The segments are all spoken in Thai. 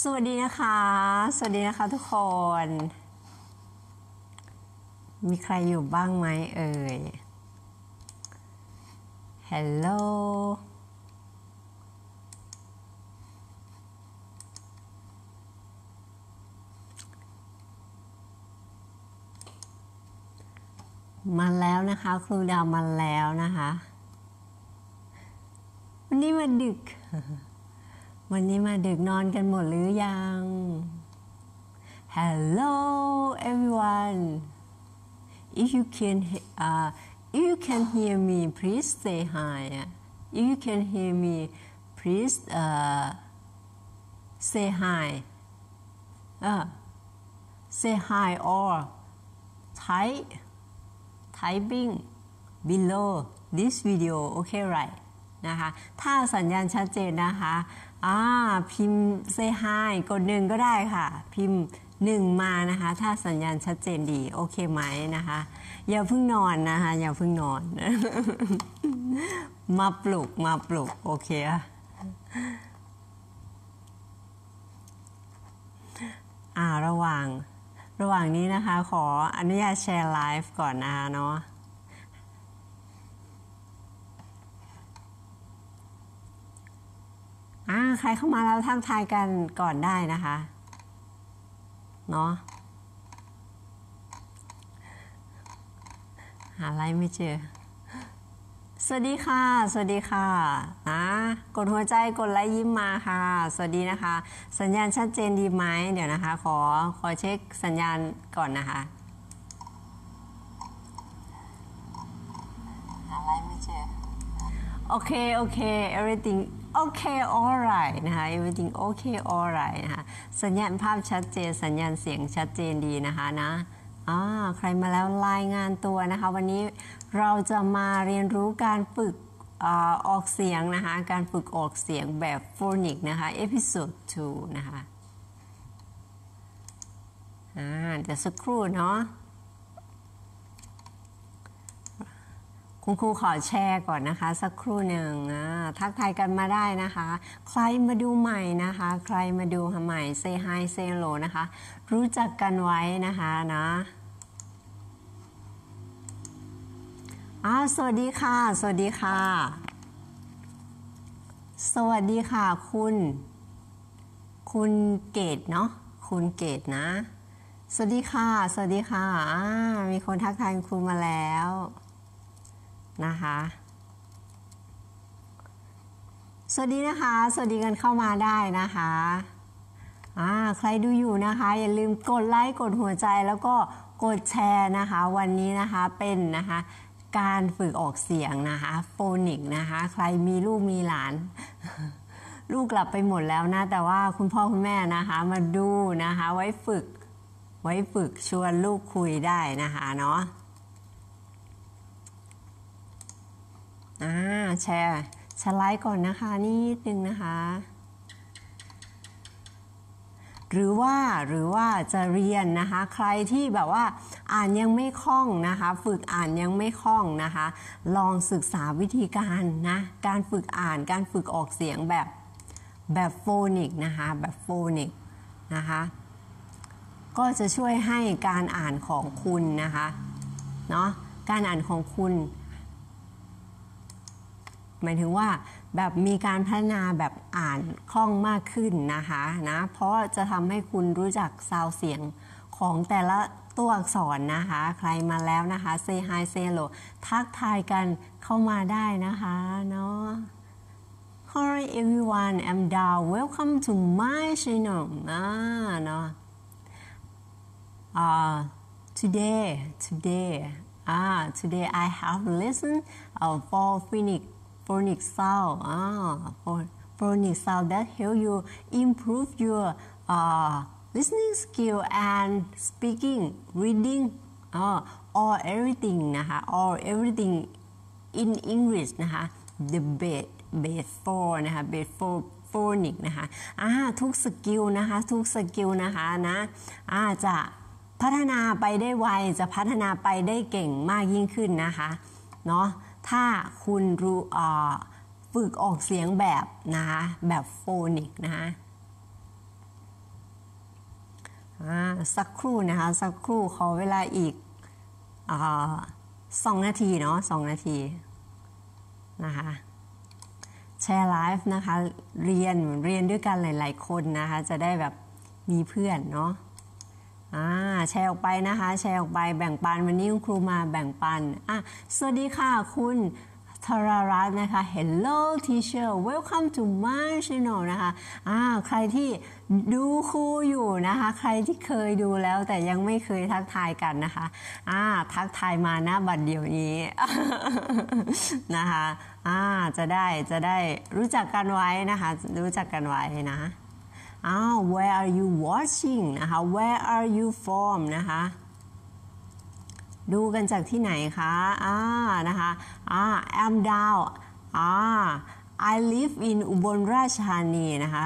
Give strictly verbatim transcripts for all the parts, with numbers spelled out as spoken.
สวัสดีนะคะสวัสดีนะคะทุกคนมีใครอยู่บ้างไหมเอ่ย Hello มาแล้วนะคะครูดาวมาแล้วนะคะวันนี้มาดึกวันนี้มาดึกนอนกันหมดหรือยัง Hello everyone if you can uh, if you can hear me please say hi if you can hear me please uh, say hi uh, say hi or type typing below this video okay right นะคะถ้าสัญญาณชัดเจนนะคะอ่าพิมพ์ say hi กดหนึ่งก็ได้ค่ะพิมพ์หนึ่งมานะคะถ้าสัญญาณชัดเจนดีโอเคไหมนะคะอย่าเพิ่งนอนนะคะอย่าเพิ่งนอน มาปลุกมาปลุกโอเคอ่าระหว่างระหว่างนี้นะคะขออนุญาตแชร์ไลฟ์ก่อนนะคะเนาะอ่าใครเข้ามาแล้วทักทายกันก่อนได้นะคะเนาะหาไลฟ์ไม่เจอสวัสดีค่ะสวัสดีค่ะนะกดหัวใจกดไลค์ยิ้มมาค่ะสวัสดีนะคะสัญญาณชัดเจนดีไหมเดี๋ยวนะคะขอขอเช็คสัญญาณก่อนนะคะหาไลฟ์ไม่เจอโอเคโอเค everything okay alright นะคะ everything okay alright นะคะสัญญาณภาพชัดเจนสัญญาณเสียงชัดเจนดีนะคะนะอ่าใครมาแล้วรายงานตัวนะคะวันนี้เราจะมาเรียนรู้การฝึกอ่าออกเสียงนะคะการฝึกออกเสียงแบบโฟนิกนะคะเอพิโซดสองนะคะอ่าเดี๋ยวสักครู่เนาะคุณครูขอแชร์ก่อนนะคะสักครู่หนึ่งทักทายกันมาได้นะคะใครมาดูใหม่นะคะใครมาดูใหม่ say hi say hello นะคะรู้จักกันไว้นะคะนะอ่าสวัสดีค่ะสวัสดีค่ะสวัสดีค่ะคุณคุณเกตเนาะคุณเกตนะสวัสดีค่ะสวัสดีค่ะอ่ามีคนทักทายครูมาแล้วนะคะสวัสดีนะคะสวัสดีกันเข้ามาได้นะคะอ่าใครดูอยู่นะคะอย่าลืมกดไลค์กดหัวใจแล้วก็กดแชร์นะคะวันนี้นะคะเป็นนะคะการฝึกออกเสียงนะคะโฟนิกนะคะใครมีลูกมีหลาน ลูกกลับไปหมดแล้วนะแต่ว่าคุณพ่อคุณแม่นะคะมาดูนะคะไว้ฝึกไว้ฝึกชวนลูกคุยได้นะคะเนาะอ่าแชร์แชร์ไลค์ก่อนนะคะนิดนึงนะคะหรือว่าหรือว่าจะเรียนนะคะใครที่แบบว่าอ่านยังไม่คล่องนะคะฝึกอ่านยังไม่คล่องนะคะลองศึกษาวิธีการนะการฝึกอ่านการฝึกออกเสียงแบบแบบโฟนิกนะคะแบบโฟนิกนะคะก็จะช่วยให้การอ่านของคุณนะคะเนาะการอ่านของคุณหมายถึงว่าแบบมีการพัฒนาแบบอ่านคล่องมากขึ้นนะคะนะเพราะจะทำให้คุณรู้จักซาวเสียงของแต่ละตัวอักษรนะคะใครมาแล้วนะคะ say hi say hello ทักทายกันเข้ามาได้นะคะเนาะ Hi everyone I'm Dao welcome to my channel นะเนาะ uh, today today ah today I have listened uh, for Phoenix phonic sound ah phonic sound that help you improve your uh, listening skill and speaking reading uh, or everything นะคะ or everything in English นะคะ the base base for นะคะ base for phonic นะคะอ่าทุกสกิลนะคะทุกสกิลนะคะนะอ่าจะพัฒนาไปได้ไวจะพัฒนาไปได้เก่งมากยิ่งขึ้นนะคะเนาะถ้าคุณรู้ฝึกออกเสียงแบบนะคะแบบโฟนิกนะคะอ่าสักครู่นะคะสักครู่ขอเวลาอีกอ่าสองนาทีเนาะสองนาทีนะคะแชร์ไลฟ์นะคะเรียนเรียนด้วยกันหลายๆคนนะคะจะได้แบบมีเพื่อนเนาะอ่าแชร์ออกไปนะคะแชร์ออกไปแบ่งปันวันนี้คุณครูมาแบ่งปันอ่ะสวัสดีค่ะคุณธรารัตน์นะคะ Hello teacher welcome to my channel นะคะอ่าใครที่ดูครูอยู่นะคะใครที่เคยดูแล้วแต่ยังไม่เคยทักทายกันนะคะอ่าทักทายมานะบัดเดี๋ยวนี้ นะคะอ่าจะได้จะได้รู้จักกันไว้นะคะรู้จักกันไว้นะอ้าว where are you watching นะคะ where are you from นะคะดูกันจากที่ไหนคะอ่านะคะอ่า I'm down อ่า I live in อุบลราชธานีนะคะ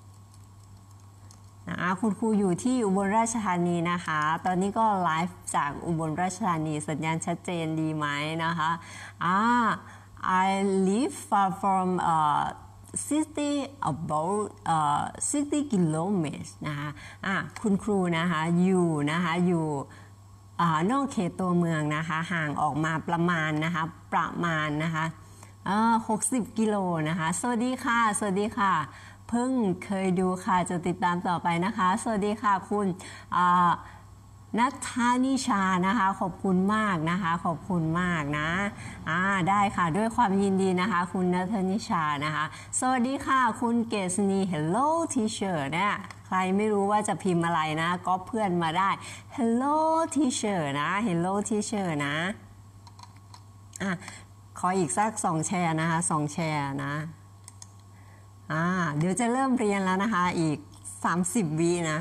นะคุณครูอยู่ที่อุบลราชธานีนะคะตอนนี้ก็ไลฟ์จากอุบลราชธานีสัญญาณชัดเจนดีไหมนะคะอ่า I live far from uh, sixty about uh, sixty kilometers นะคะอ่ะคุณครูนะคะอยู่นะคะอยู่นอกเขตตัวเมืองนะคะห่างออกมาประมาณนะคะประมาณนะคะหกสิบกิโลนะคะสวัสดีค่ะสวัสดีค่ะเพิ่งเคยดูค่ะจะติดตามต่อไปนะคะสวัสดีค่ะคุณนัทธานิชานะคะขอบคุณมากนะคะขอบคุณมากนะอ่าได้ค่ะด้วยความยินดีนะคะคุณนัทธานิชานะคะสวัสดีค่ะคุณเกษณี Hello teacher เนี่ยใครไม่รู้ว่าจะพิมพ์อะไรนะก็เพื่อนมาได้ Hello teacher นะ Hello teacher นะอ่ะขออีกสักสองแชร์นะคะสองแชร์นะอ่าเดี๋ยวจะเริ่มเรียนแล้วนะคะอีกสามสิบวินะ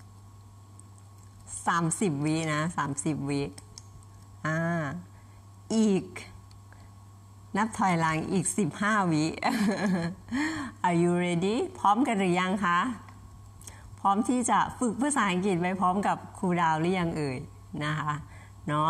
สามสิบวินะสามสิบวิอ่าอีกนับถอยหลังอีกสิบห้าวิ Are you ready พร้อมกันหรือยังคะพร้อมที่จะฝึกภาษาอังกฤษไปพร้อมกับครูดาวหรือยังเอ่ยนะคะเนาะ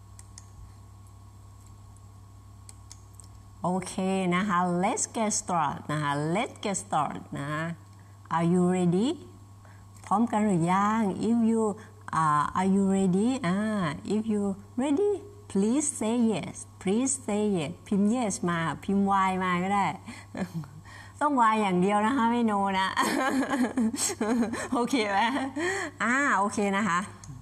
โอเคนะคะ let's get start นะคะ let's get start นะ Are you ready พร้อมกันหรือยัง if you uh, are you ready อ่า if you ready please say yes please say yes พิมพ์ yes มาพิมพ์ y มาก็ได้ต้อง y อย่างเดียวนะคะไม่ no นะ โอเคไหมอ่าโอเคนะคะ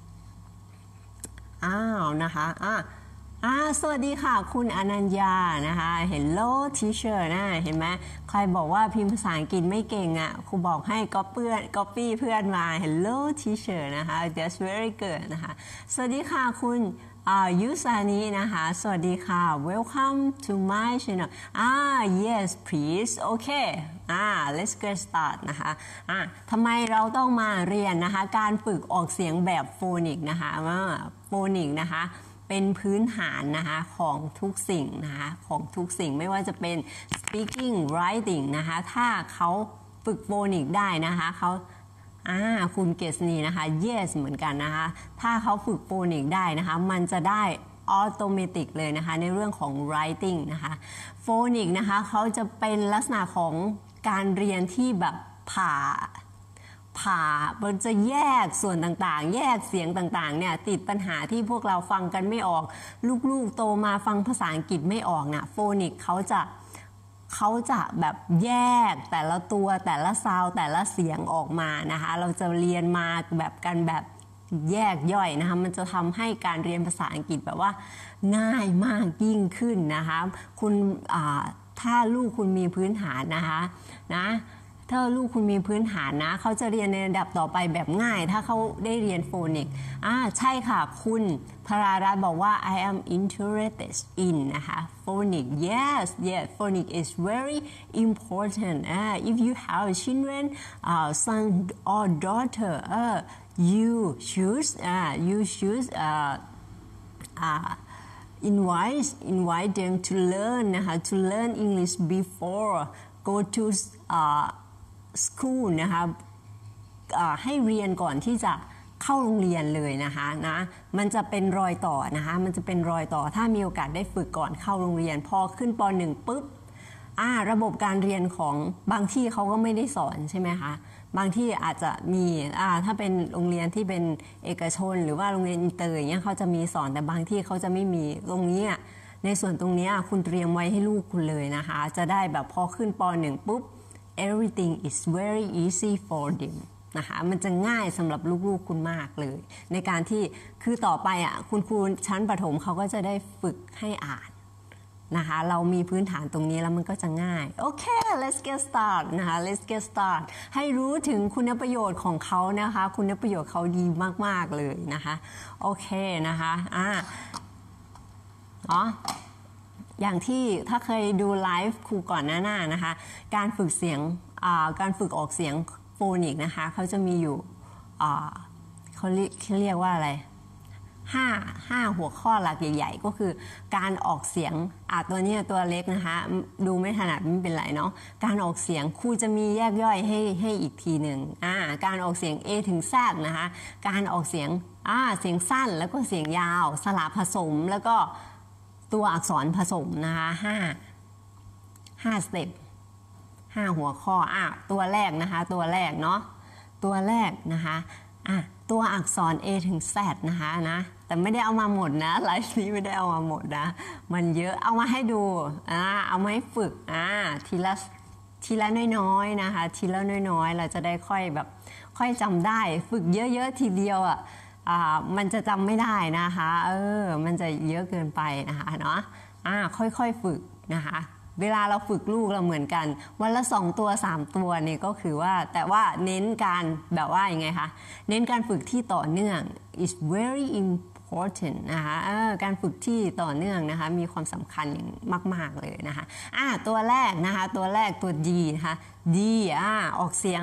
อ้าวนะคะอ่าอ่าสวัสดีค่ะคุณอนัญญานะคะ Hello teacher นะเห็นไหมใครบอกว่าพิมพ์ภาษาอังกฤษไม่เก่งอ่ะครูบอกให้ก๊อปเพื่อนก๊อปปี้เพื่อนมา Hello teacher นะคะ that's very good นะคะสวัสดีค่ะคุณอ่ายุสานีนะคะสวัสดีค่ะ welcome to my channel อ่า yes please okay อ่า let's get start นะคะอ่าทำไมเราต้องมาเรียนนะคะการฝึกออกเสียงแบบโฟนิกนะคะว่าโฟนิกนะคะเป็นพื้นฐานนะคะของทุกสิ่งนะคะของทุกสิ่งไม่ว่าจะเป็น speaking writing นะคะถ้าเขาฝึกโฟนิกได้นะคะเขาอ่าคุณเกษณีนะคะ yes เหมือนกันนะคะถ้าเขาฝึกโฟนิกได้นะคะมันจะได้ออโตเมติกเลยนะคะในเรื่องของ writing นะคะโฟนิกนะคะเขาจะเป็นลักษณะของการเรียนที่แบบผ่าผ่ามันจะแยกส่วนต่างๆแยกเสียงต่างๆเนี่ยติดปัญหาที่พวกเราฟังกันไม่ออกลูกๆโตมาฟังภาษาอังกฤษไม่ออกนะโฟนิกเขาจะเขาจะแบบแยกแต่ละตัวแต่ละซาวแต่ละเสียงออกมานะคะเราจะเรียนมาแบบกันแบบแยกย่อยนะคะมันจะทำให้การเรียนภาษาอังกฤษแบบว่าง่ายมากยิ่งขึ้นนะคะคุณถ้าลูกคุณมีพื้นฐานนะคะนะถ้าลูกคุณมีพื้นฐานนะเขาจะเรียนในระดับต่อไปแบบง่ายถ้าเขาได้เรียนโฟนิกอ่าใช่ค่ะคุณพรารัตน์บอกว่า I am interested in นะคะ phonic yes yes phonic is very important uh, if you have children uh, son or daughter uh, you should uh, you should uh, uh, invite invite them to learn นะคะ to learn English before go to uh, school นะคะให้เรียนก่อนที่จะเข้าโรงเรียนเลยนะคะนะมันจะเป็นรอยต่อนะคะมันจะเป็นรอยต่อถ้ามีโอกาสได้ฝึกก่อนเข้าโรงเรียนพอขึ้นป หนึ่ง ปุ๊บอ่าระบบการเรียนของบางที่เขาก็ไม่ได้สอนใช่ไหมคะบางที่อาจจะมีอ่าถ้าเป็นโรงเรียนที่เป็นเอกชนหรือว่าโรงเรียนอินเตอร์อย่างเงี้ยเขาจะมีสอนแต่บางที่เขาจะไม่มีตรงนี้ในส่วนตรงนี้คุณเตรียมไว้ให้ลูกคุณเลยนะคะจะได้แบบพอขึ้นป หนึ่ง ปุ๊บ everything is very easy for them นะคะมันจะง่ายสำหรับลูกๆคุณมากเลยในการที่คือต่อไปอ่ะคุณครูชั้นประถมเขาก็จะได้ฝึกให้อ่านนะคะเรามีพื้นฐานตรงนี้แล้วมันก็จะง่ายโอเค let's get start นะคะ let's get start ให้รู้ถึงคุณประโยชน์ของเขานะคะคุณประโยชน์เขาดีมากๆเลยนะคะโอเคนะคะอ่าอ๋ออย่างที่ถ้าเคยดูไลฟ์ครูก่อนหน้าๆนะคะการฝึกเสียงอ่าการฝึกออกเสียงโฟนิกนะคะเขาจะมีอยู่อ่าเขาเรียกเขาเรียกว่าอะไรห้าห้าหัวข้อหลักใหญ่ๆก็คือการออกเสียงอ่ะตัวนี้ตัวเล็กนะคะดูไม่ถนัดไม่เป็นไรเนาะการออกเสียงครูจะมีแยกย่อยให้ให้อีกทีหนึ่งอ่าการออกเสียง A ถึง Z นะคะการออกเสียงอ่าเสียงสั้นแล้วก็เสียงยาวสระผสมแล้วก็ตัวอักษรผสมนะคะห้าห้าสเต็ปห้าหัวข้ออ่ะตัวแรกนะคะตัวแรกเนาะตัวแรกนะคะอ่ะตัวอักษร A ถึง Z นะคะนะแต่ไม่ได้เอามาหมดนะไลฟ์นี้ไม่ได้เอามาหมดนะมันเยอะเอามาให้ดูอ่าเอามาให้ฝึกอ่าทีละทีละน้อยๆนะคะทีละน้อยๆเราจะได้ค่อยแบบค่อยจำได้ฝึกเยอะๆทีเดียวอ่ะอ่ามันจะจำไม่ได้นะคะเออมันจะเยอะเกินไปนะคะเนาะอ่าค่อยๆฝึกนะคะเวลาเราฝึกลูกเราเหมือนกันวันละสองตัวสามตัวนี่ก็คือว่าแต่ว่าเน้นการแบบว่ายังไงคะเน้นการฝึกที่ต่อเนื่อง is very important นะคะการฝึกที่ต่อเนื่องนะคะมีความสำคัญอย่างมากๆเลยนะคะอ่าตัวแรกนะคะตัวแรกตัว D นะคะ D อ่าออกเสียง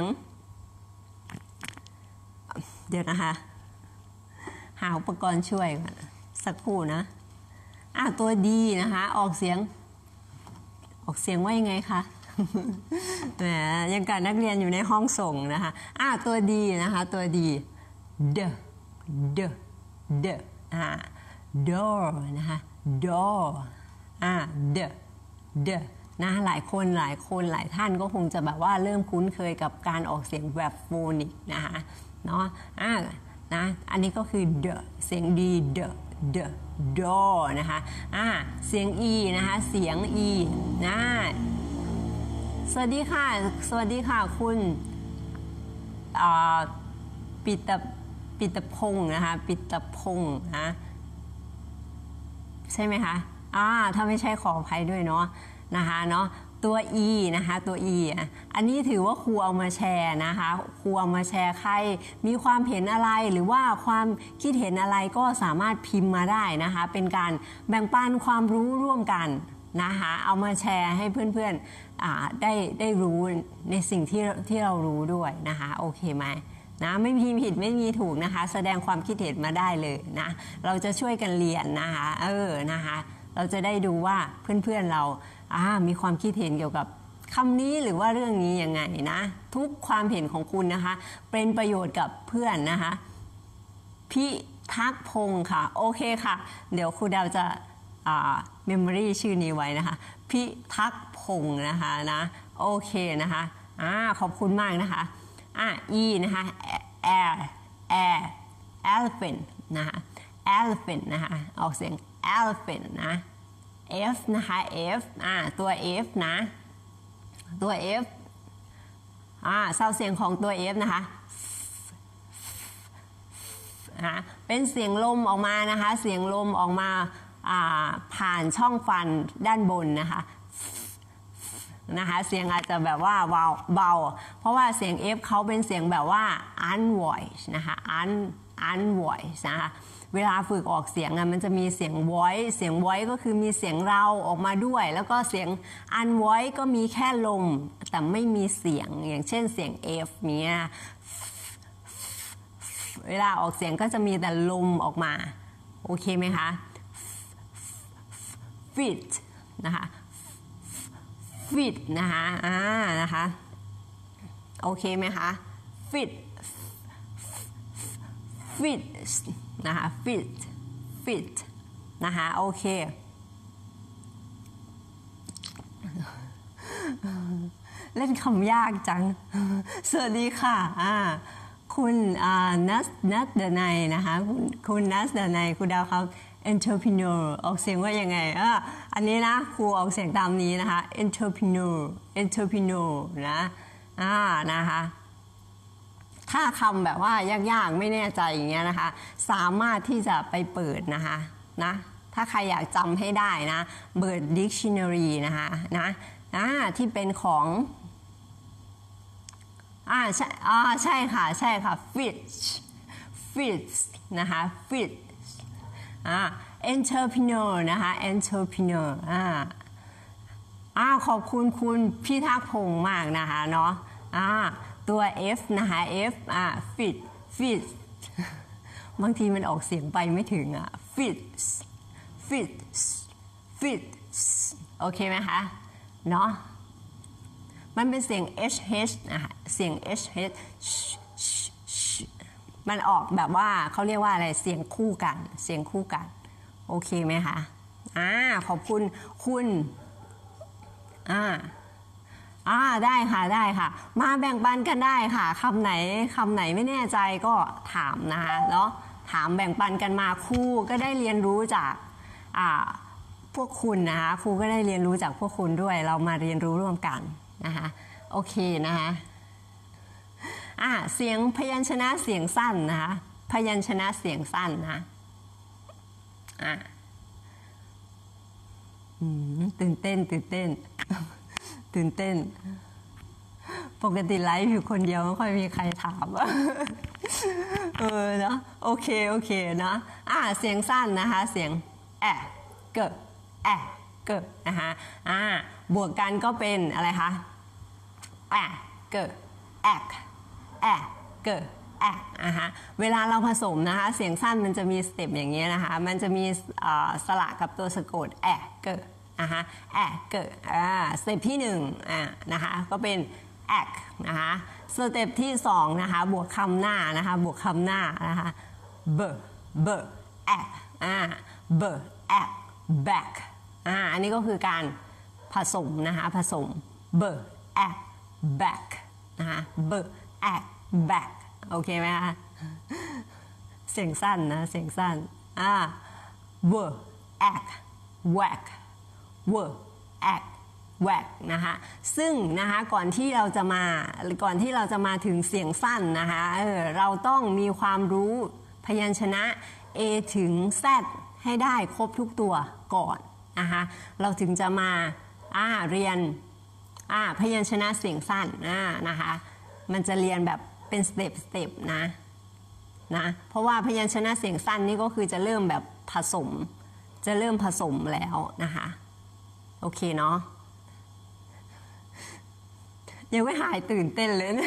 เดี๋ยวนะคะหาอุปกรณ์ช่วยก่อนสักครู่นะอ่าตัว D นะคะออกเสียงออกเสียงว่ายังไงคะแหมยังกับนักเรียนอยู่ในห้องส่งนะคะอ่าตัวดีนะคะตัวดี d d d อ่า door นะคะ door อ่า d d นะหลายคนหลายคนหลายท่านก็คงจะแบบว่าเริ่มคุ้นเคยกับการออกเสียงแบบโฟนิกนะคะเนาะอ่านะอันนี้ก็คือ d เสียงดี d d door นะคะอ่าเสียง e นะคะเสียง e นะสวัสดีค่ะสวัสดีค่ะคุณปิตปิตพงศ์นะคะปิตพงศ์นะใช่ไหมคะอ่าถ้าไม่ใช่ขออภัยด้วยเนาะนะคะเนาะตัว e นะคะตัว e อันนี้ถือว่าครูเอามาแชร์นะคะครูเอามาแชร์ใครมีความเห็นอะไรหรือว่าความคิดเห็นอะไรก็สามารถพิมพ์มาได้นะคะเป็นการแบ่งปันความรู้ร่วมกันนะคะเอามาแชร์ให้เพื่อนๆได้ได้รู้ในสิ่งที่ที่เรารู้ด้วยนะคะโอเคไหมนะไม่มีผิดไม่มีถูกนะคะแสดงความคิดเห็นมาได้เลยนะเราจะช่วยกันเรียนนะคะเออนะคะเราจะได้ดูว่าเพื่อนๆเรามีความคิดเห็นเกี่ยวกับคำนี้หรือว่าเรื่องนี้ยังไงนะทุกความเห็นของคุณนะคะเป็นประโยชน์กับเพื่อนนะคะพิทักษ์พงศ์ค่ะโอเคค่ะเดี๋ยวครูดาวจะอ่าเมมโมรี่ชื่อนี้ไว้นะคะพิทักษ์พงศ์นะคะนะโอเคนะคะอ่าขอบคุณมากนะคะอ่า e นะคะ air air elephant นะคะ elephant นะคะออกเสียง elephant นะ f นะคะ f อ่าตัว f นะตัว f อ่าเศร้าเสียงของตัว f นะคะนะเป็นเสียงลมออกมานะคะเสียงลมออกมาผ่านช่องฟันด้านบนนะคะนะคะเสียงอาจจะแบบว่าเบาเบาเพราะว่าเสียง F เขาเป็นเสียงแบบว่า unvoiced นะคะ un unvoiced นะคะเวลาฝึกออกเสียงมันจะมีเสียง voice เสียง voice ก็คือมีเสียงเราออกมาด้วยแล้วก็เสียง unvoiced ก็มีแค่ลมแต่ไม่มีเสียงอย่างเช่นเสียง F เนี้ยเวลาออกเสียงก็จะมีแต่ลมออกมาโอเคไหมคะ fit นะคะ fit นะคะอ่านะคะโอเคไหมคะ fit fit นะคะ fit fit นะคะโอเคเล่นคำยากจังสวัสดีค่ะอ่าคุณนัสนัสเดนายนะคะคุณคุณนัสเดนายคุณดาวครับ entrepreneur ออกเสียงว่ายังไงอ่ะอันนี้นะครูออกเสียงตามนี้นะคะ entrepreneur entrepreneur นะอ่านะคะถ้าคำแบบว่ายากๆไม่แน่ใจอย่างเงี้ยนะคะสามารถที่จะไปเปิดนะคะนะถ้าใครอยากจำให้ได้นะเปิด dictionary นะคะนะนะที่เป็นของอ่าใช่อ่าใช่ค่ะใช่ค่ะ fish fish นะคะ fish อ่า entrepreneur นะคะ entrepreneur อ่าอ่าขอบคุณคุณพี่ทักพงษ์มากนะคะเนาะอ่าตัว F นะคะ F อ่า fish fish บางทีมันออกเสียงไปไม่ถึงอ่ะ fish fish fish โอเคไหมคะเนาะมันเป็นเสียง h h นะคะเสียง h h มันออกแบบว่าเขาเรียกว่าอะไรเสียงคู่กันเสียงคู่กันโอเคไหมคะอ่าขอบคุณคุณอ่าอ่าได้ค่ะได้ค่ะมาแบ่งปันกันได้ค่ะคำไหนคำไหนไม่แน่ใจก็ถามนะคะเนาะถามแบ่งปันกันมาครูก็ได้เรียนรู้จากอ่าพวกคุณนะคะครูก็ได้เรียนรู้จากพวกคุณด้วยเรามาเรียนรู้ร่วมกันนะคะโอเคนะคะอ่าเสียงพยัญชนะเสียงสั้นนะคะพยัญชนะเสียงสั้นนะอ่าตื่นเต้นตื่นเต้นตื่นเต้นปกติไลฟ์อยู่คนเดียวไม่ค่อยมีใครถามเออเนาะโอเคโอเคนะอ่าเสียงสั้นนะคะเสียงแอะเกิดแอะเกิดนะคะอ่าบวกกันก็เป็นอะไรคะแอะเกิดแอกแอะเกิดแอะนะคะเวลาเราผสมนะคะเสียงสั้นมันจะมีสเต็ปอย่างเงี้ยนะคะมันจะมีสระกับตัวสะกดแอะเกิดนะคะแอกเกิดอ่าสเต็ปที่หนึ่งอ่านะคะก็เป็นแอกนะคะสเต็ปที่สองนะคะบวกคำหน้านะคะบวกคำหน้านะคะเบอร์เบอร์แอกอ่าเบอร์แอกแบกอ่าอันนี้ก็คือการผสมนะคะผสมเบอร์แอกแบกนะคะเบอร์แอกแบกโอเคไหมคะเสียงสั้นนะเสียงสั้นอ่าเบอร์แอกแวกเวอร์แอกแวกนะคะซึ่งนะคะก่อนที่เราจะมาก่อนที่เราจะมาถึงเสียงสั้นนะคะเออเราต้องมีความรู้พยัญชนะ A ถึง Z ให้ได้ครบทุกตัวก่อนนะคะเราถึงจะมาอ่าเรียนอ่าพยัญชนะเสียงสั้นอ่านะคะมันจะเรียนแบบเป็นสเต็ปสเต็ปนะนะเพราะว่าพยัญชนะเสียงสั้นนี่ก็คือจะเริ่มแบบผสมจะเริ่มผสมแล้วนะคะโอเคเนาะยังไม่หายตื่นเต้นเลยนะ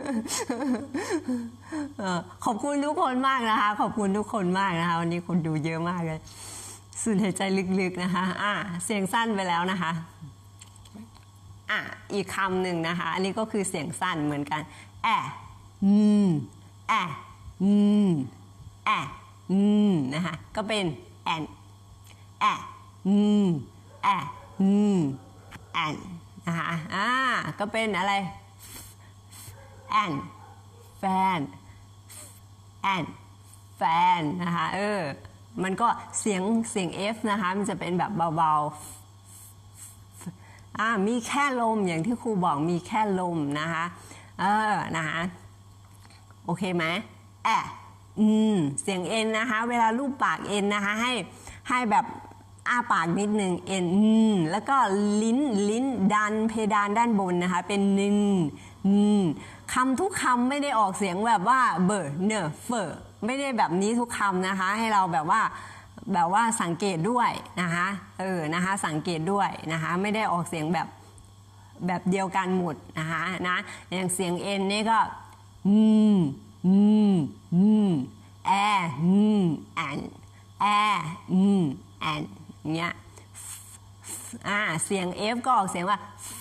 ขอบคุณทุกคนมากนะคะขอบคุณทุกคนมากนะคะวันนี้คนดูเยอะมากเลยสูดหายใจลึกๆนะคะอ่ะเสียงสั้นไปแล้วนะคะอ่ะอีกคำหนึ่งนะคะอันนี้ก็คือเสียงสั้นเหมือนกันแอะอืมแอะอืมแอะอืมนะคะก็เป็นแอนแอะอืมแอะอืมแอนนะคะอ่าก็เป็นอะไรแอนแฟนแอนแฟนนะคะเออมันก็เสียงเสียง F นะคะมันจะเป็นแบบเบาๆอ่ามีแค่ลมอย่างที่ครูบอกมีแค่ลมนะคะเออนะคะโอเคไหมแอะอืมเสียง N นะคะเวลารูปปาก N นะคะให้ให้แบบอ้าปากนิดหนึ่ง N อืมแล้วก็ลิ้นลิ้นดันเพดานด้านบนนะคะเป็นนึงอืมคำทุกคำไม่ได้ออกเสียงแบบว่าเบอร์เนอเฟอร์ไม่ได้แบบนี้ทุกคำนะคะให้เราแบบว่าแบบว่าสังเกตด้วยนะคะเออนะคะสังเกตด้วยนะคะไม่ได้ออกเสียงแบบแบบเดียวกันหมดนะคะนะอย่างเสียง N นี่ก็อืมอืมอืมแออืมแอนแออืมแอนเงี้ยอ่าเสียง F ก็ออกเสียงว่า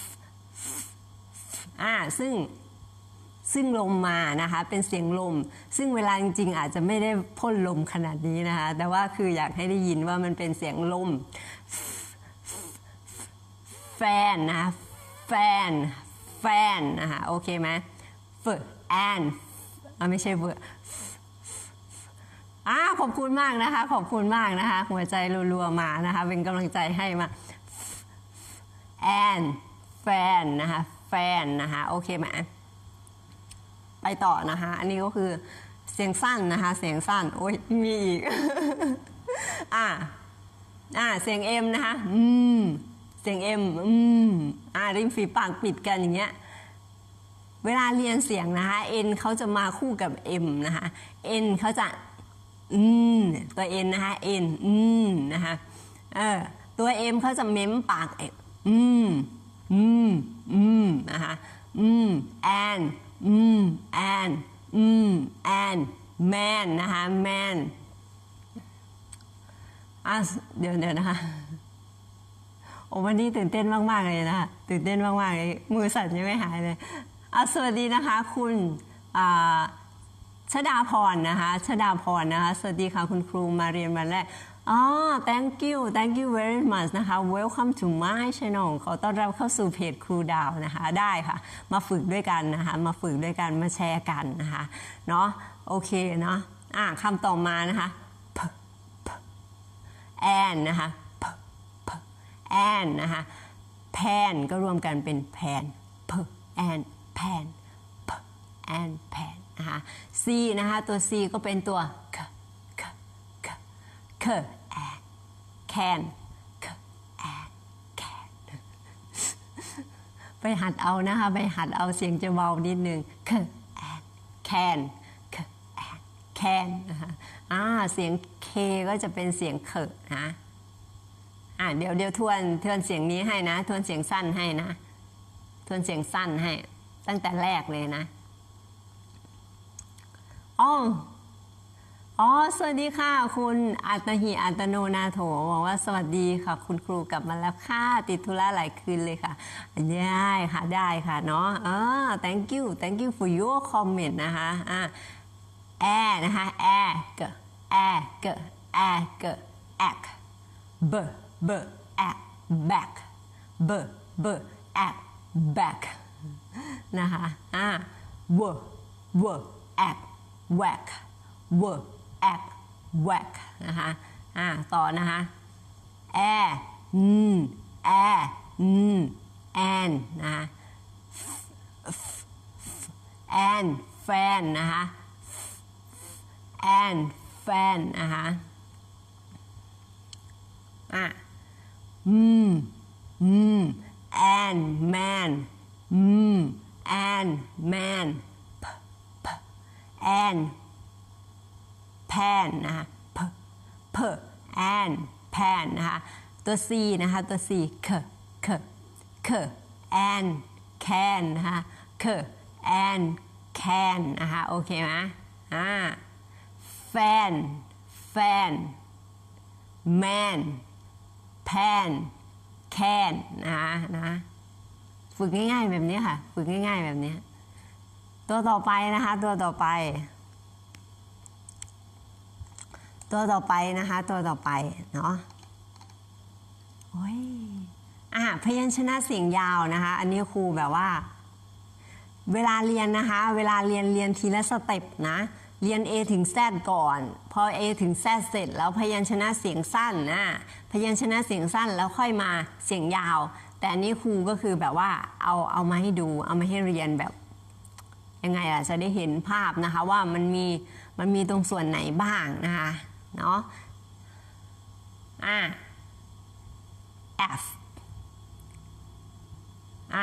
อ่าซึ่งซึ่งลมมานะคะเป็นเสียงลมซึ่งเวลาจริงๆอาจจะไม่ได้พ่นลมขนาดนี้นะคะแต่ว่าคืออยากให้ได้ยินว่ามันเป็นเสียงลมแฟนนะแฟ fan fan นะคะโอเคไหม f and อ่ะไม่ใช่ f อ่าขอบคุณมากนะคะขอบคุณมากนะคะหัวใจรัวๆมานะคะเป็นกำลังใจให้มา and fan นะคะ fan นะคะโอเคไหมไปต่อนะคะอันนี้ก็คือเสียงสั้นนะคะเสียงสั้นโอ้ยมีอีก อ่าอ่าเสียง M นะคะอืมเสียง M อืมอ่าริมฝีปากปิดกันอย่างเงี้ยเวลาเรียนเสียงนะคะ N เขาจะมาคู่กับ M นะคะ N เขาจะอืมตัว N นะคะ N อืมนะคะเออตัว M เขาจะเม้มปากอืมอืมอืมนะคะอืม and อืม and อืม and man นะคะ man อ่ะเดี๋ยวเดี๋ยวนะคะโอ้วันนี้ตื่นเต้นมากๆเลยนะคะตื่นเต้นมากๆเลยมือสั่นยังไม่หายเลยอ่ะสวัสดีนะคะคุณอ่าชดาพรนะคะชดาพรนะคะสวัสดีค่ะคุณครูมาเรียนวันแรกอ๋อ thank you thank you very much นะคะ welcome to my channel ขอต้อนรับเข้าสู่เพจครูดาวนะคะได้ค่ะมาฝึกด้วยกันนะคะมาฝึกด้วยกันมาแชร์กันนะคะเนาะโอเคเนาะอ่ะคำต่อมานะคะ and นะคะ and นะคะ pan ก็รวมกันเป็น pan p and pan p and pan นะคะ c นะคะตัว c ก็เป็นตัว k k k k and can k and can ไปหัดเอานะคะไปหัดเอาเสียงจะเบานิดนึง k and can k and can นะคะอ่าเสียง k ก็จะเป็นเสียงเคนะอ่าเดี๋ยวเดี๋ยวทวนทวนเสียงนี้ให้นะทวนเสียงสั้นให้นะทวนเสียงสั้นให้ตั้งแต่แรกเลยนะอ๋ออ๋อสวัสดีค่ะคุณอัตหิอัตโนนาโถบอกว่าสวัสดีค่ะคุณครูกลับมาแล้วค่ะติดธุระหลายคืนเลยค่ะได้ค่ะได้ค่ะเนาะอ่า thank you thank you for your comment นะคะอ่าแอนะคะแอเกแอเกแอเกแอกเบเบแอก back เบเบแอก back นะคะอ่า w w แอก whack w แอก whack นะคะอ่าต่อนะคะ air อืม air อืม and นะคะ and fan นะคะ and fan นะคะอ่ะอืมอืม and man อืม and man p p and pan นะคะ p p and pan นะคะตัว c นะคะตัว c k k k and can นะคะ k and can นะคะโอเคไหมอ่า fan fan man pan can นะนะฝึกง่ายๆแบบนี้ค่ะฝึกง่ายๆแบบนี้ตัวต่อไปนะคะตัวต่อไปตัวต่อไปนะคะตัวต่อไปเนาะโอ้ยอ่ะพยัญชนะเสียงยาวนะคะอันนี้ครูแบบว่าเวลาเรียนนะคะเวลาเรียนเรียนทีละสเต็ปนะเรียน A ถึง Z ก่อนพอ A ถึง Z เสร็จแล้วพยัญชนะเสียงสั้นนะพยัญชนะเสียงสั้นแล้วค่อยมาเสียงยาวแต่อันนี้ครูก็คือแบบว่าเอาเอามาให้ดูเอามาให้เรียนแบบยังไงอะจะได้เห็นภาพนะคะว่ามันมีมันมีตรงส่วนไหนบ้างนะคะเนาะอ่ะ F อ่ะ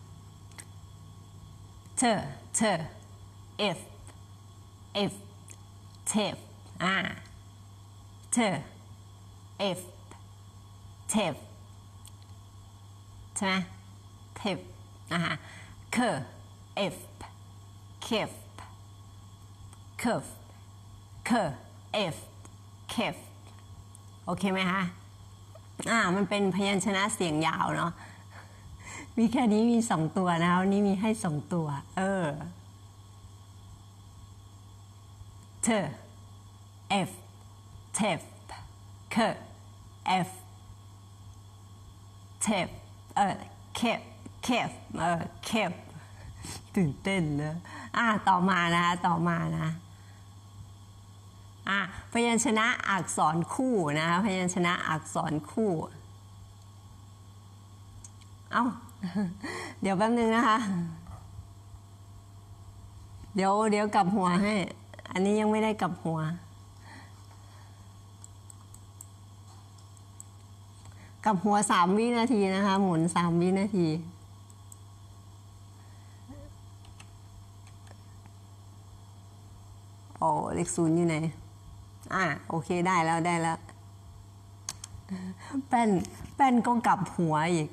เธอเธอ if if tip อ่ะเธอ if tip ใช่ไหม tip นะคะ k if kif kif k if kif โอเคไหมคะอ่ามันเป็นพยัญชนะเสียงยาวเนาะมีแค่นี้มีสองตัวนะวันนี้มีให้สองตัวเออเธอ f tip k f tip เออ kif cafe เออ cafe ตื่นเต้นนะอ่ะต่อมานะคะต่อมานะอ่ะพยัญชนะอักษรคู่นะคะพยัญชนะอักษรคู่เอ้าเดี๋ยวแป๊บนึงนะคะเดี๋ยวเดี๋ยวกลับหัวให้อันนี้ยังไม่ได้กลับหัวกลับหัวสามวินาทีนะคะหมุนสามวินาทีโอ้เลขศูนย์อยู่ไหนอ่ะโอเคได้แล้วได้แล้วแป้นแป้นก็กลับหัวอีก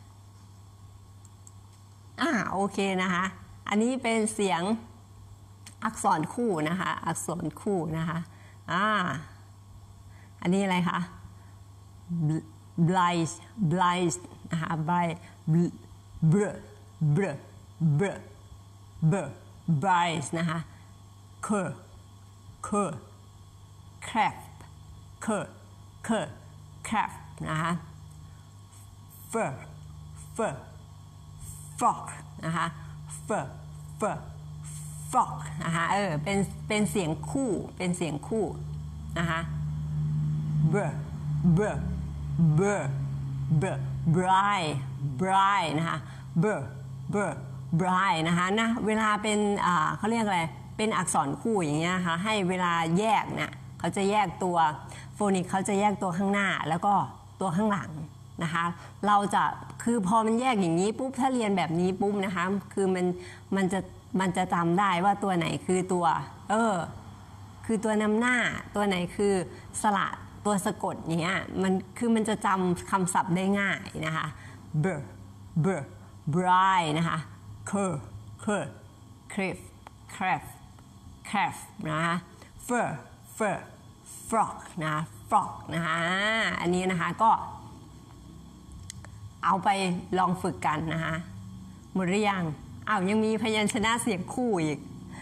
อ่ะโอเคนะคะอันนี้เป็นเสียงอักษรคู่นะคะอักษรคู่นะคะอ่าอันนี้อะไรคะ blind blind นะคะ blind br br br br blind นะคะ cur cur craft cur cur craft นะคะ fur fur frog นะคะ fur fur frog นะคะเออเป็นเป็นเสียงคู่เป็นเสียงคู่นะคะ br br br br bright bright นะคะ br br bright นะคะนะเวลาเป็นอ่าเขาเรียกอะไรเป็นอักษรคู่อย่างเงี้ยค่ะให้เวลาแยกเนี่ยเขาจะแยกตัวโฟนิกเขาจะแยกตัวข้างหน้าแล้วก็ตัวข้างหลังนะคะเราจะคือพอมันแยกอย่างนี้ปุ๊บถ้าเรียนแบบนี้ปุ๊บนะคะคือมันมันจะมันจะจำได้ว่าตัวไหนคือตัวเออคือตัวนำหน้าตัวไหนคือสระตัวสะกดอย่างเงี้ยมันคือมันจะจำคำศัพท์ได้ง่ายนะคะ br br bright นะคะ cur cur crave crave crave นะคะ fur fur frog นะคะ frog นะคะอันนี้นะคะก็เอาไปลองฝึกกันนะคะหมดหรือยังอ้าวยังมีพยัญชนะเสียงคู่อีก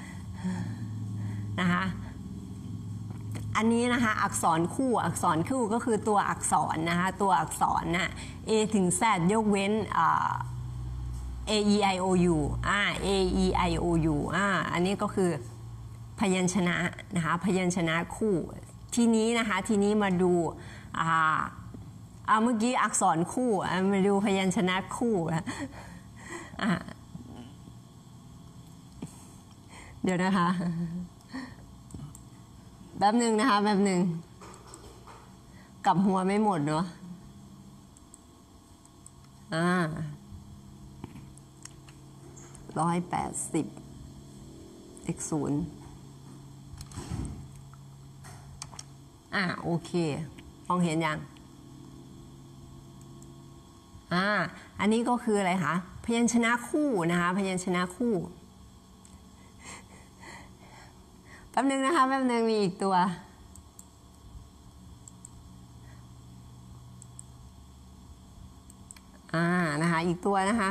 นะคะอันนี้นะคะอักษรคู่อักษรคู่ก็คือตัวอักษรนะคะตัวอักษรน่ะ A ถึง Z ยกเว้นอ่า A E I O U อ่า A E I O U อ่าอันนี้ก็คือพยัญชนะนะคะพยัญชนะคู่ทีนี้นะคะทีนี้มาดูอ่าอ่าเมื่อกี้อักษรคู่มาดูพยัญชนะคู่อ่าเดี๋ยวนะคะแป๊บหนึ่งนะคะแป๊บหนึ่งกลับหัวไม่หมดเนาะอ่าร้อยแปดสิบเลขศูนย์อ่าโอเคมองเห็นยังอ่าอันนี้ก็คืออะไรคะพยัญชนะคู่นะคะพยัญชนะคู่แป๊บนึงนะคะแป๊บนึงมีอีกตัวอ่านะคะอีกตัวนะคะ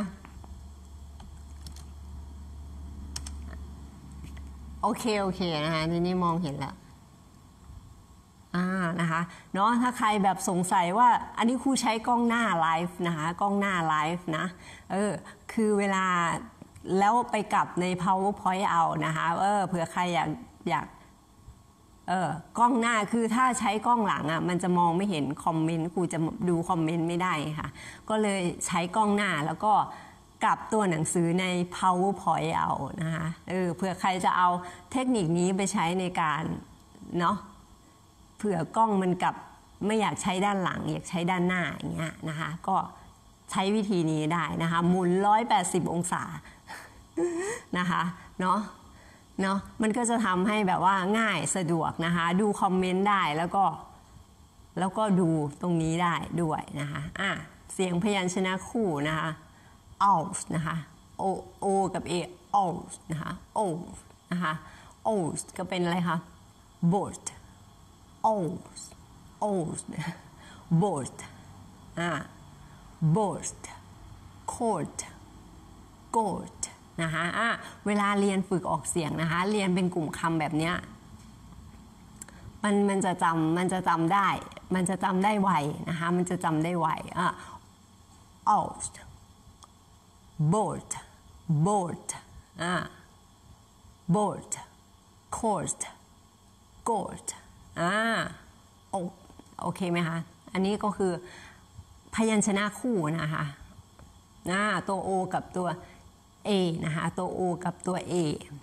โอเคโอเคนะคะทีนี้มองเห็นแล้วอ่านะคะเนาะถ้าใครแบบสงสัยว่าอันนี้ครูใช้กล้องหน้าไลฟ์นะคะกล้องหน้าไลฟ์นะเออคือเวลาแล้วไปกลับใน PowerPoint เอานะคะเออเผื่อใครอยากอยากเออกล้องหน้าคือถ้าใช้กล้องหลังอ่ะมันจะมองไม่เห็นคอมเมนต์ครูจะดูคอมเมนต์ไม่ได้ค่ะก็เลยใช้กล้องหน้าแล้วก็กลับตัวหนังสือใน PowerPoint เอานะคะเออเผื่อใครจะเอาเทคนิคนี้ไปใช้ในการเนาะเผื่อกล้องมันกลับไม่อยากใช้ด้านหลังอยากใช้ด้านหน้าอย่างเงี้ยนะคะก็ใช้วิธีนี้ได้นะคะหมุนหนึ่งร้อยแปดสิบองศานะคะเนาะเนาะมันก็จะทำให้แบบว่าง่ายสะดวกนะคะดูคอมเมนต์ได้แล้วก็แล้วก็ดูตรงนี้ได้ด้วยนะคะอ่ะเสียงพยัญชนะคู่นะคะ owls นะคะ o o กับ a owls นะคะ owls นะคะ owls ก็เป็นอะไรคะ boat owls owls boat อ่ะ boat coat goat นะคะอ่ะเวลาเรียนฝึกออกเสียงนะคะเรียนเป็นกลุ่มคำแบบเนี้ยมันมันจะจำมันจะจำได้มันจะจำได้ไวนะคะมันจะจำได้ไวอ่ะ owls boat boat อ่า boat court court อ่าโอโอเคไหมคะอันนี้ก็คือพยัญชนะคู่นะคะอ่าตัว O กับตัว A นะคะตัว O กับตัว A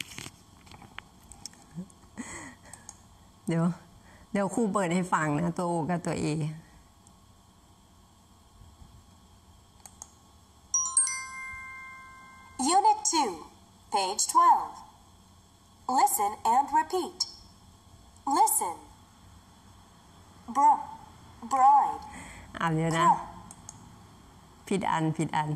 เดี๋ยวเดี๋ยวครูเปิดให้ฟังนะตัว O กับตัว A Unit two, page twelve. Listen and repeat. Listen. Br, bride. อ่านเดี๋ยวนะผิดอันผิดอัน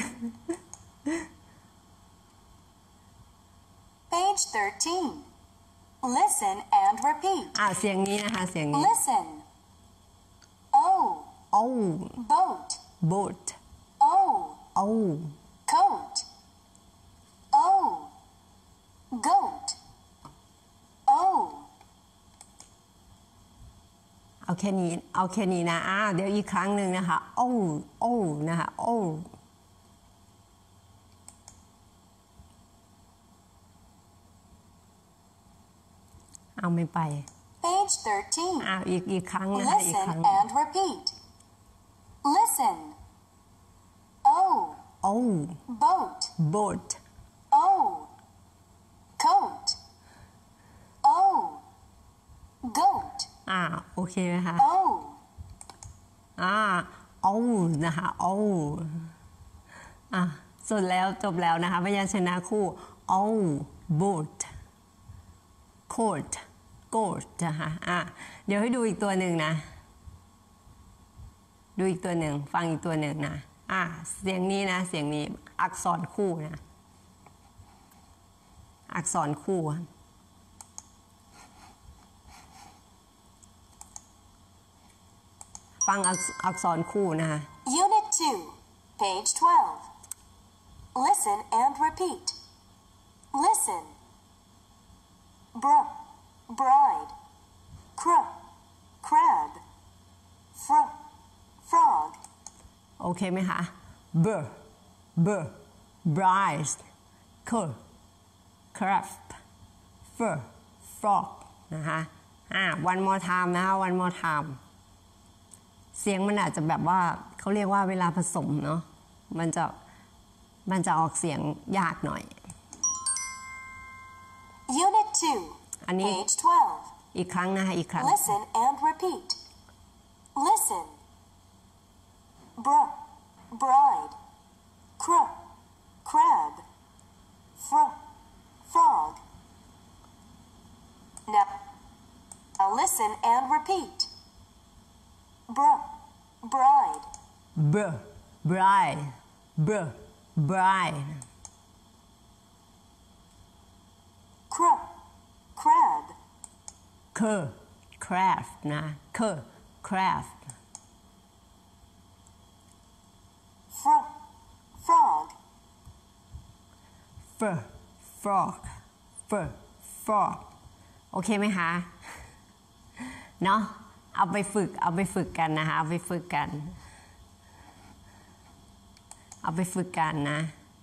Page thirteen. Listen and repeat. อ่าเสียงนี้นะคะเสียงนี้ Listen. O, O boat. boat O, O coat. O, goat. O, เอาแค่นี้เอาแค่นี้นะอ่าเดี๋ยวอีกครั้งหนึ่งนะคะ O O นะคะ O เอาไม่ไป page thirteen. อ้าวอีกอีกครั้งนะคะอีกครั้ Listen ง and repeat. Listen. O, O boat. boat O, coat. O, goat. อ่าโอเคไหมคะ O, อ่า O นะคะ O อ่ะสุดแล้วจบแล้วนะคะพยัญชนะคู่ O boat coat goat นะคะอ่ะเดี๋ยวให้ดูอีกตัวหนึ่งนะดูอีกตัวหนึ่งฟังอีกตัวหนึ่งนะอ่ะเสียงนี้นะเสียงนี้อักษรคู่นะอักษรคู่ฟังอักษรคู่นะคะ Unit two, page twelve. Listen and repeat. Listen. Br, bride. Cr, crab. Fr, frog. โอเคไหมคะ b b bride c craft f frog นะคะอ่า one more time นะคะ one more time เสียงมันอาจจะแบบว่าเขาเรียกว่าเวลาผสมเนาะมันจะมันจะออกเสียงยากหน่อย Unit two, อันนี้ page twelve. อีกครั้งนะคะอีกครั้ง Listen and repeat. Listen. Br, bride. Cr, crab. Fr, frog. Now, now listen and repeat. Br, bride. b bride b bride Cr, crab. c craft นะ c craft Fr, frog. f frog f frog โอเคไหมคะเนาะเอาไปฝึกเอาไปฝึกกันนะคะเอาไปฝึกกันเอาไปฝึกกันนะ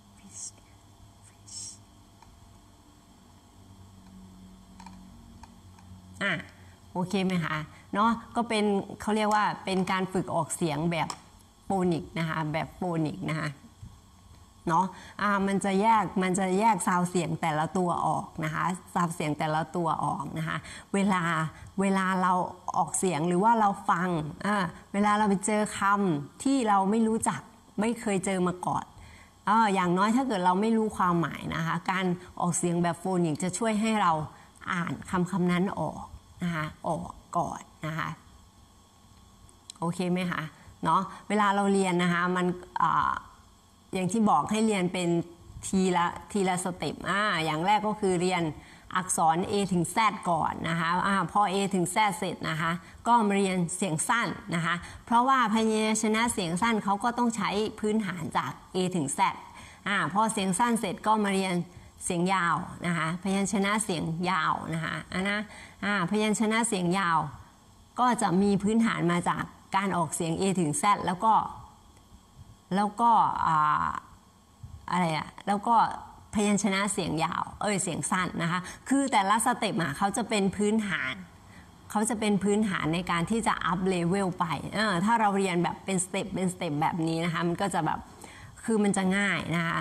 อ่ะโอเคไหมคะเนาะก็เป็นเขาเรียกว่าเป็นการฝึกออกเสียงแบบโฟนิกนะคะแบบโฟนิกนะคะเนาะอ่ามันจะแยกมันจะแยกซาวเสียงแต่ละตัวออกนะคะซาวเสียงแต่ละตัวออกนะคะเวลาเวลาเราออกเสียงหรือว่าเราฟังอ่าเวลาเราไปเจอคำที่เราไม่รู้จักไม่เคยเจอมาก่อนอ่าอย่างน้อยถ้าเกิดเราไม่รู้ความหมายนะคะการออกเสียงแบบโฟนิกจะช่วยให้เราอ่านคำคำนั้นออกนะคะออกก่อนนะคะโอเคไหมคะเนาะเวลาเราเรียนนะคะมันอ่าอย่างที่บอกให้เรียนเป็นทีละทีละสเต็ปอ่าอย่างแรกก็คือเรียนอักษร A ถึง Z ก่อนนะคะอ่าพอ A ถึง Z เสร็จนะคะก็มาเรียนเสียงสั้นนะคะเพราะว่าพยัญชนะเสียงสั้นเขาก็ต้องใช้พื้นฐานจาก A ถึง Z อ่าพอเสียงสั้นเสร็จก็มาเรียนเสียงยาวนะคะพยัญชนะเสียงยาวนะคะอ่านะอ่าพยัญชนะเสียงยาวก็จะมีพื้นฐานมาจากการออกเสียง A ถึง Z แล้วก็แล้วก็อะไรอะแล้วก็พยัญชนะเสียงยาวเอ้ยเสียงสั้นนะคะคือแต่ละสเต็ปเขาจะเป็นพื้นฐานเขาจะเป็นพื้นฐานในการที่จะอัพเลเวลไปถ้าเราเรียนแบบเป็นสเต็ปเป็นสเต็ปแบบนี้นะคะมันก็จะแบบคือมันจะง่ายนะคะ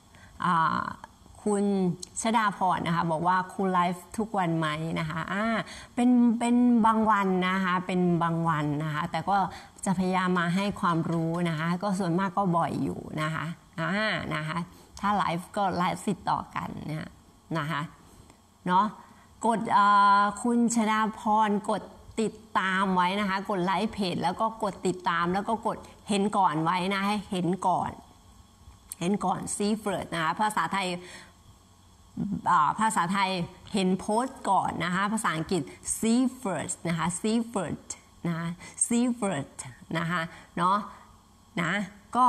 คุณชดาพรนะคะบอกว่าคุณไลฟ์ทุกวันไหมนะคะอ่าเป็นเป็นบางวันนะคะเป็นบางวันนะคะแต่ก็จะพยายามมาให้ความรู้นะคะก็ส่วนมากก็บ่อยอยู่นะคะอ่านะคะถ้าไลฟ์ก็ไลฟ์ติดต่อกันเนี่ยนะคะเนาะกดคุณชดาพรกดติดตามไว้นะคะกดไลค์เพจแล้วก็กดติดตามแล้วก็กดเห็นก่อนไว้นะให้เห็นก่อนเห็นก่อน see first นะคะภาษาไทยภาษาไทยเห็นโพสต์ก่อนนะคะภาษาอังกฤษ see first นะคะ see first นะ see first นะคะเนาะนะก็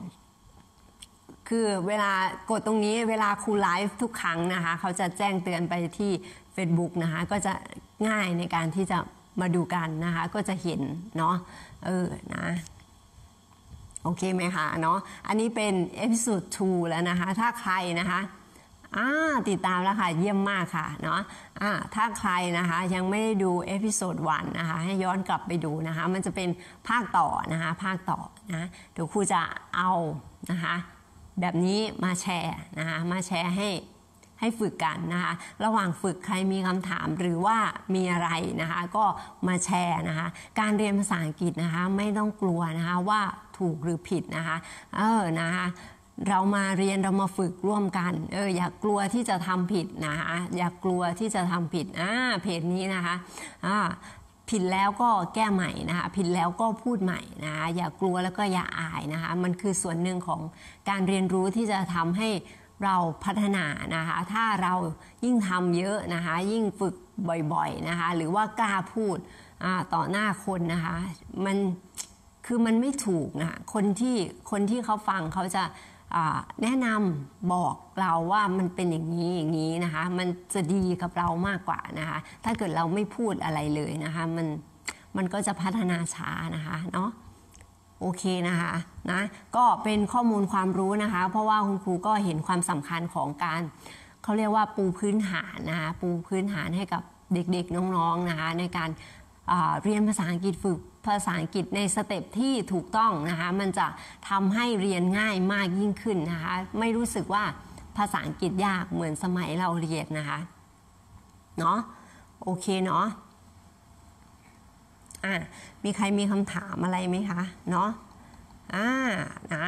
คือเวลากดตรงนี้เวลาครูไลฟ์ทุกครั้งนะคะเขาจะแจ้งเตือนไปที่ Facebook นะคะก็จะง่ายในการที่จะมาดูกันนะคะก็จะเห็นเนาะเออนะโอเคไหมคะเนาะอันนี้เป็นเอพิโซดสองแล้วนะคะถ้าใครนะคะอ่าติดตามแล้วค่ะเยี่ยมมากค่ะเนาะอ่าถ้าใครนะคะยังไม่ได้ดูเอพิโซดหนึ่งนะคะให้ย้อนกลับไปดูนะคะมันจะเป็นภาคต่อนะคะภาคต่อนะเดี๋ยวครูจะเอานะคะแบบนี้มาแชร์นะคะมาแชร์ให้ให้ฝึกกันนะคะระหว่างฝึกใครมีคำถามหรือว่ามีอะไรนะคะก็มาแชร์นะคะการเรียนภาษาอังกฤษนะคะไม่ต้องกลัวนะคะว่าถูกหรือผิดนะคะเออนะคะเรามาเรียนเรามาฝึกร่วมกันเอออย่ากลัวที่จะทำผิดนะคะอย่ากลัวที่จะทำผิดอ่าเพจนี้นะคะอ่าผิดแล้วก็แก้ใหม่นะคะผิดแล้วก็พูดใหม่นะคะอย่ากลัวแล้วก็อย่าอายนะคะมันคือส่วนหนึ่งของการเรียนรู้ที่จะทำให้เราพัฒนานะคะถ้าเรายิ่งทำเยอะนะคะยิ่งฝึกบ่อยๆนะคะหรือว่ากล้าพูดต่อหน้าคนนะคะมันคือมันไม่ถูกนะคนที่คนที่เขาฟังเขาจะแนะนำบอกเราว่ามันเป็นอย่างนี้อย่างนี้นะคะมันจะดีกับเรามากกว่านะคะถ้าเกิดเราไม่พูดอะไรเลยนะคะมันมันก็จะพัฒนาช้านะคะเนาะโอเคนะคะนะก็เป็นข้อมูลความรู้นะคะเพราะว่าคุณครูก็เห็นความสำคัญของการเขาเรียกว่าปูพื้นฐานนะคะปูพื้นฐานให้กับเด็กๆน้องๆนะคะในการเรียนภาษาอังกฤษฝึกภาษาอังกฤษในสเต็ปที่ถูกต้องนะคะมันจะทำให้เรียนง่ายมากยิ่งขึ้นนะคะไม่รู้สึกว่าภาษาอังกฤษยากเหมือนสมัยเราเรียนนะคะเนาะโอเคเนาะอ่ะมีใครมีคำถามอะไรไหมคะเนาะอ่านะ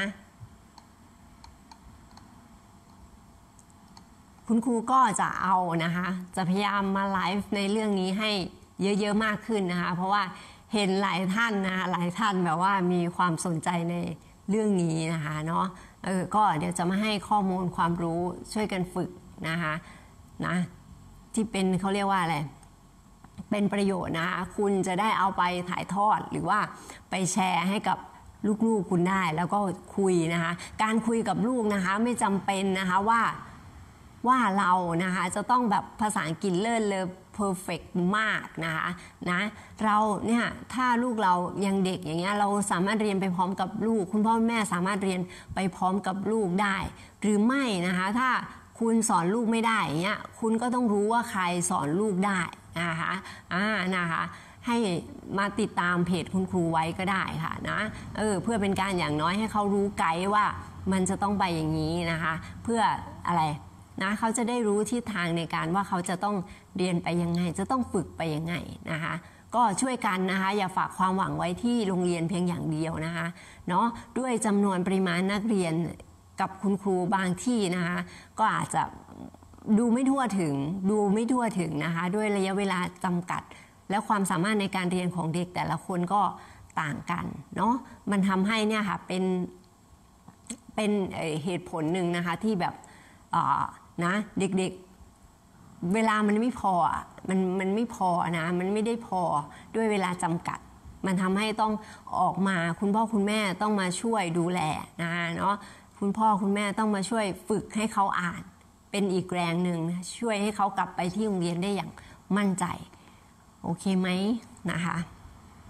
คุณครูก็จะเอานะคะจะพยายามมาไลฟ์ในเรื่องนี้ให้เยอะๆมากขึ้นนะคะเพราะว่าเห็นหลายท่านนะคะหลายท่านแบบว่ามีความสนใจในเรื่องนี้นะคะเนาะเออก็เดี๋ยวจะมาให้ข้อมูลความรู้ช่วยกันฝึกนะคะนะที่เป็นเขาเรียกว่าอะไรเป็นประโยชน์นะคะคุณจะได้เอาไปถ่ายทอดหรือว่าไปแชร์ให้กับลูกๆคุณได้แล้วก็คุยนะคะการคุยกับลูกนะคะไม่จำเป็นนะคะว่าว่าเรานะคะจะต้องแบบภาษาอังกฤษเลิศเลอเพอร์เฟกต์มากนะคะนะเราเนี่ยถ้าลูกเรายังเด็กอย่างเงี้ยเราสามารถเรียนไปพร้อมกับลูกคุณพ่อแม่สามารถเรียนไปพร้อมกับลูกได้หรือไม่นะคะถ้าคุณสอนลูกไม่ได้อย่างเงี้ยคุณก็ต้องรู้ว่าใครสอนลูกได้นะคะอ่านะคะให้มาติดตามเพจคุณครูไว้ก็ได้ค่ะนะเออเพื่อเป็นการอย่างน้อยให้เขารู้ไกด์ว่ามันจะต้องไปอย่างนี้นะคะเพื่ออะไรนะเขาจะได้รู้ทิศทางในการว่าเขาจะต้องเรียนไปยังไงจะต้องฝึกไปยังไงนะคะก็ช่วยกันนะคะอย่าฝากความหวังไว้ที่โรงเรียนเพียงอย่างเดียวนะคะเนาะด้วยจำนวนปริมาณนักเรียนกับคุณครูบางที่นะคะก็อาจจะดูไม่ทั่วถึงดูไม่ทั่วถึงนะคะด้วยระยะเวลาจำกัดและความสามารถในการเรียนของเด็กแต่ละคนก็ต่างกันเนาะมันทำให้เนี่ยค่ะเป็นเป็นเหตุผลหนึ่งนะคะที่แบบนะเด็กๆเวลามันไม่พอมันมันไม่พอนะมันไม่ได้พอด้วยเวลาจำกัดมันทำให้ต้องออกมาคุณพ่อคุณแม่ต้องมาช่วยดูแลนะเนาะคุณพ่อคุณแม่ต้องมาช่วยฝึกให้เขาอ่านเป็นอีกแรงหนึ่งช่วยให้เขากลับไปที่โรงเรียนได้อย่างมั่นใจโอเคไหมนะคะ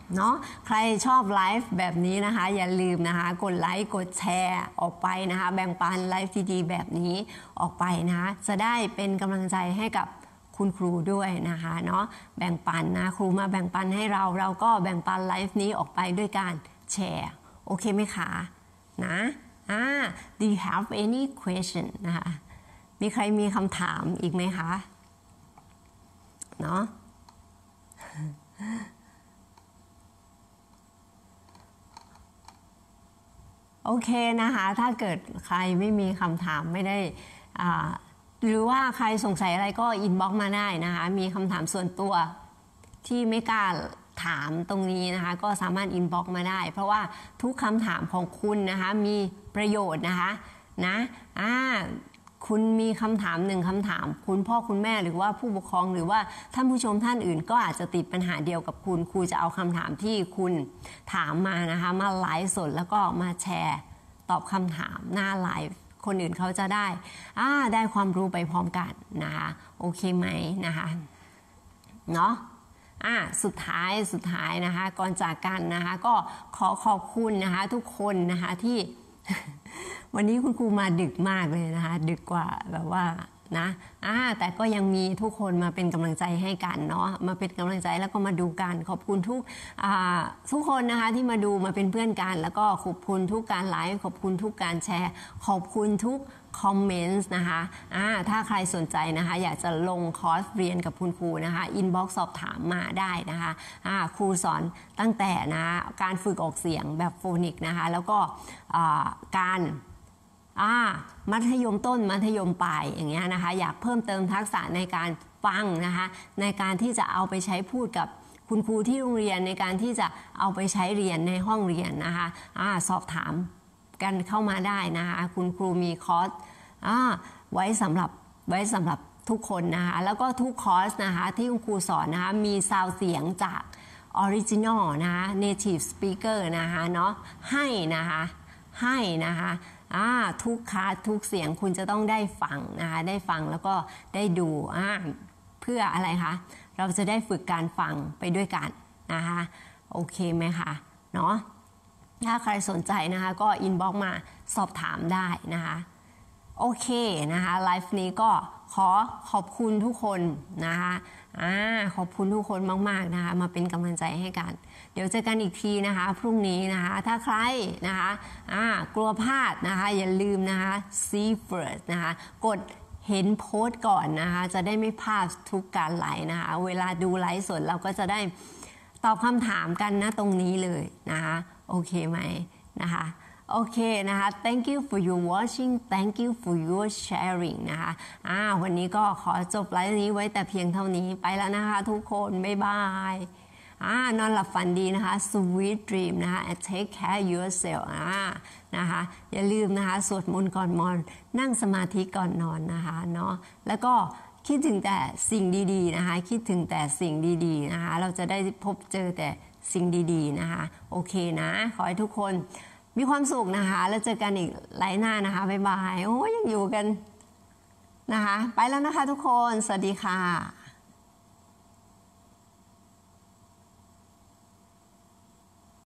เนาะใครชอบไลฟ์แบบนี้นะคะอย่าลืมนะคะกดไลค์กดแชร์ออกไปนะคะแบ่งปันไลฟ์ดีๆแบบนี้ออกไปนะคะจะได้เป็นกำลังใจให้กับคุณครูด้วยนะคะเนาะแบ่งปันนะครูมาแบ่งปันให้เราเราก็แบ่งปันไลฟ์นี้ออกไปด้วยการแชร์โอเคไหมคะนะอ่า do you have any question นะคะมีใครมีคำถามอีกไหมคะเนาะโอเคนะคะถ้าเกิดใครไม่มีคำถามไม่ได้อ่าหรือว่าใครสงสัยอะไรก็อินบ็อกซ์มาได้นะคะมีคำถามส่วนตัวที่ไม่กล้าถามตรงนี้นะคะก็สามารถอินบ็อกซ์มาได้เพราะว่าทุกคำถามของคุณนะคะมีประโยชน์นะคะนะอ่าคุณมีคำถามหนึ่งคำถามคุณพ่อคุณแม่หรือว่าผู้ปกครองหรือว่าท่านผู้ชมท่านอื่นก็อาจจะติดปัญหาเดียวกับคุณครูจะเอาคำถามที่คุณถามมานะคะมาไลฟ์สดแล้วก็มาแชร์ตอบคำถามหน้าไลฟ์คนอื่นเขาจะได้อ่าได้ความรู้ไปพร้อมกันนะคะโอเคไหมนะคะเนาะอ่าสุดท้ายสุดท้ายนะคะก่อนจากกันนะคะก็ขอขอบคุณนะคะทุกคนนะคะที่ วันนี้คุณครูมาดึกมากเลยนะคะดึกกว่าแบบว่านะอ่าแต่ก็ยังมีทุกคนมาเป็นกำลังใจให้กันเนาะมาเป็นกำลังใจแล้วก็มาดูกันขอบคุณทุกอ่าทุกคนนะคะที่มาดูมาเป็นเพื่อนกันแล้วก็ขอบคุณทุกการไลฟ์ขอบคุณทุกการแชร์ขอบคุณทุกคอมเมนต์นะคะอ่าถ้าใครสนใจนะคะอยากจะลงคอร์สเรียนกับคุณครูนะคะอินบ็อกซ์สอบถามมาได้นะคะอ่าครูสอนตั้งแต่นะการฝึกออกเสียงแบบโฟนิกนะคะแล้วก็อ่าการอ่ามัธยมต้นมัธยมปลายอย่างเงี้ยนะคะอยากเพิ่มเติมทักษะในการฟังนะคะในการที่จะเอาไปใช้พูดกับคุณครูที่โรงเรียนในการที่จะเอาไปใช้เรียนในห้องเรียนนะคะอ่าสอบถามกันเข้ามาได้นะคะคุณครูมีคอร์สอ่าไว้สำหรับไว้สำหรับทุกคนนะคะแล้วก็ทุกคอร์สนะคะที่คุณครูสอนนะคะมีซาวด์เสียงจากออริจินอลนะคะ native speaker นะคะเนาะให้นะคะให้นะคะอ่าทุกคาทุกเสียงคุณจะต้องได้ฟังนะคะได้ฟังแล้วก็ได้ดูอ่าเพื่ออะไรคะเราจะได้ฝึกการฟังไปด้วยกันนะคะโอเคไหมคะเนาะถ้าใครสนใจนะคะก็อินบ็อกซ์มาสอบถามได้นะคะโอเคนะคะไลฟ์นี้ก็ขอขอบคุณทุกคนนะคะอ่าขอบคุณทุกคนมากๆนะคะมาเป็นกำลังใจให้กันเดี๋ยวเจอกันอีกทีนะคะพรุ่งนี้นะคะถ้าใครนะคะอ่ากลัวพลาดนะคะอย่าลืมนะคะ see first นะคะกดเห็นโพสต์ก่อนนะคะจะได้ไม่พลาดทุกการไลฟ์นะคะเวลาดูไลฟ์สดเราก็จะได้ตอบคำถามกันนะตรงนี้เลยนะคะโอเคไหมนะคะโอเคนะคะ thank you for your watching thank you for your sharing นะคะอ่าวันนี้ก็ขอจบไลฟ์นี้ไว้แต่เพียงเท่านี้ไปแล้วนะคะทุกคนบ๊ายบายอ่านอนหลับฝันดีนะคะ sweet dream นะคะ and take care yourself อ่านะคะอย่าลืมนะคะสวดมนต์ก่อนนอนนั่งสมาธิก่อนนอนนะคะเนาะแล้วก็คิดถึงแต่สิ่งดีๆนะคะคิดถึงแต่สิ่งดีๆนะคะเราจะได้พบเจอแต่สิ่งดีๆนะคะโอเคนะขอให้ทุกคนมีความสุขนะคะแล้วเจอกันอีกไลฟ์หน้านะคะบ๊ายบายโอ้ยังอยู่กันนะคะไปแล้วนะคะทุกคนสวัสดีค่ะ